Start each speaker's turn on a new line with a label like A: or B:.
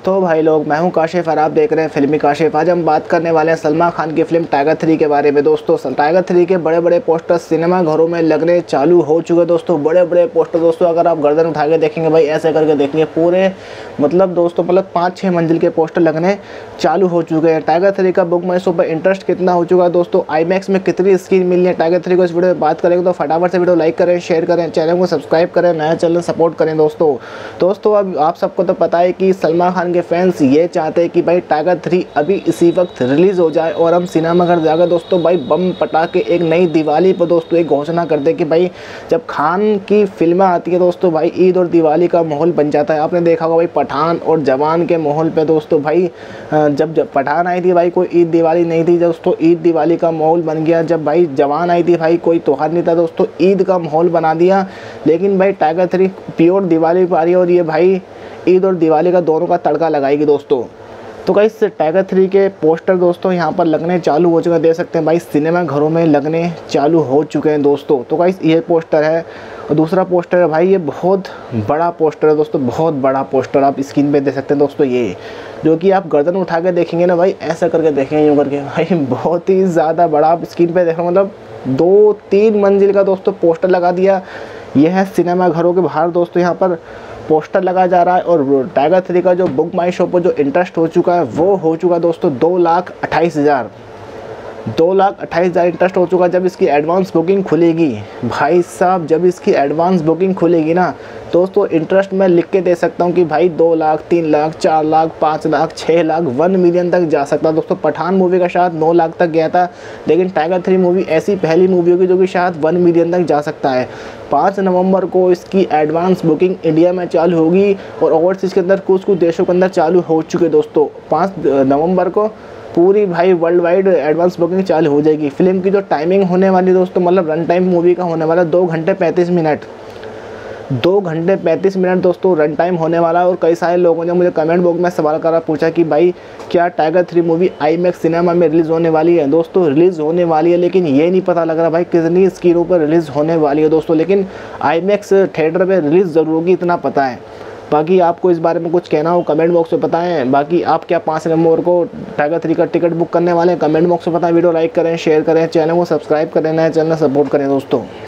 A: तो भाई लोग, मैं हूं काशिफ और आप देख रहे हैं फिल्मी काशिफ। आज हम बात करने वाले हैं सलमान खान की फिल्म टाइगर 3 के बारे में। दोस्तों टाइगर 3 के बड़े बड़े पोस्टर सिनेमा घरों में लगने चालू हो चुके हैं। दोस्तों बड़े बड़े पोस्टर दोस्तों, अगर आप गर्दन उठा के देखेंगे भाई, ऐसे करके देखेंगे पूरे दोस्तों 5-6 मंजिल के पोस्टर लगने चालू हो चुके हैं। टाइगर 3 का बुक माई शो पर इंटरेस्ट कितना हो चुका है दोस्तों, आईमैक्स में कितनी स्क्रीन मिलनी है टाइगर 3 को, इस वीडियो में बात करेंगे। तो फटाफट से वीडियो लाइक करें, शेयर करें, चैनल को सब्सक्राइब करें, नया चैनल सपोर्ट करें। दोस्तों अब आप सबको तो पता है कि सलमान खान के फैंस ये चाहते हैं कि भाई टाइगर 3 अभी इसी वक्त रिलीज़ हो जाए और हम सिनेमा घर जाकर दोस्तों भाई बम पटाके एक नई दिवाली पर दोस्तों एक घोषणा कर दे कि भाई जब खान की फिल्में आती है दोस्तों भाई ईद और दिवाली का माहौल बन जाता है। आपने देखा होगा भाई पठान और जवान के माहौल पे दोस्तों भाई जब पठान आई थी भाई कोई ईद दिवाली नहीं थी दोस्तों, ईद दिवाली का माहौल बन गया। जब भाई जवान आई थी भाई कोई त्योहार नहीं था दोस्तों, ईद का माहौल बना दिया। लेकिन भाई टाइगर 3 प्योर दिवाली पर आ रही है और ये भाई ईद और दिवाली का दोनों का तड़का लगाएगी दोस्तों। तो गाइस टाइगर 3 के पोस्टर दोस्तों यहाँ पर लगने चालू हो चुके हैं, देख सकते हैं भाई सिनेमा घरों में लगने चालू हो चुके हैं दोस्तों। तो गाइस ये पोस्टर है और दूसरा पोस्टर है भाई, ये बहुत बड़ा पोस्टर है दोस्तों, बहुत बड़ा पोस्टर आप स्क्रीन पे देख सकते हैं दोस्तों। ये जो कि आप गर्दन उठा के देखेंगे ना भाई, ऐसा करके देखेंगे यूँ करके भाई, बहुत ही ज़्यादा बड़ा आप स्क्रीन पे देखो, 2-3 मंजिल का दोस्तों पोस्टर लगा दिया। यह है सिनेमा घरों के बाहर दोस्तों, यहाँ पर पोस्टर लगा जा रहा है। और टाइगर 3 का जो बुक माई शो पर जो इंटरेस्ट हो चुका है वो हो चुका है दोस्तों 2,28,000 इंटरेस्ट हो चुका है। जब इसकी एडवांस बुकिंग खुलेगी भाई साहब, जब इसकी एडवांस बुकिंग खुलेगी ना दोस्तों, इंटरेस्ट मैं लिख के दे सकता हूँ कि भाई 2 लाख, 3 लाख, 4 लाख, 5 लाख, 6 लाख, 1 मिलियन तक जा सकता है दोस्तों। पठान मूवी का शायद 9 लाख तक गया था, लेकिन टाइगर 3 मूवी ऐसी पहली मूवी होगी जो कि शायद 1 मिलियन तक जा सकता है। 5 नवंबर को इसकी एडवांस बुकिंग इंडिया में चालू होगी और ओवरसीज़ के अंदर कुछ देशों के अंदर चालू हो चुके दोस्तों। 5 नवंबर को पूरी भाई वर्ल्ड वाइड एडवांस बुकिंग चालू हो जाएगी। फिल्म की जो टाइमिंग होने वाली दोस्तों, रन टाइम मूवी का होने वाला 2 घंटे 35 मिनट, 2 घंटे 35 मिनट दोस्तों रन टाइम होने वाला है। और कई सारे लोगों ने मुझे कमेंट बॉक्स में सवाल करा, पूछा कि भाई क्या टाइगर 3 मूवी आईमैक्स सिनेमा में रिलीज़ होने वाली है। दोस्तों रिलीज़ होने वाली है, लेकिन ये नहीं पता लग रहा भाई कितनी स्क्रीनों पर रिलीज़ होने वाली है दोस्तों। लेकिन आईमैक्स थिएटर पर रिलीज़ ज़रूर होगी, इतना पता है। बाकी आपको इस बारे में कुछ कहना हो कमेंट बॉक्स में बताएं। बाकी आप क्या 5 नवंबर को टाइगर 3 का टिकट बुक करने वाले हैं, कमेंट बॉक्स में बताएं। वीडियो लाइक करें, शेयर करें, चैनल को सब्सक्राइब करें, नए चैनल सपोर्ट करें दोस्तों।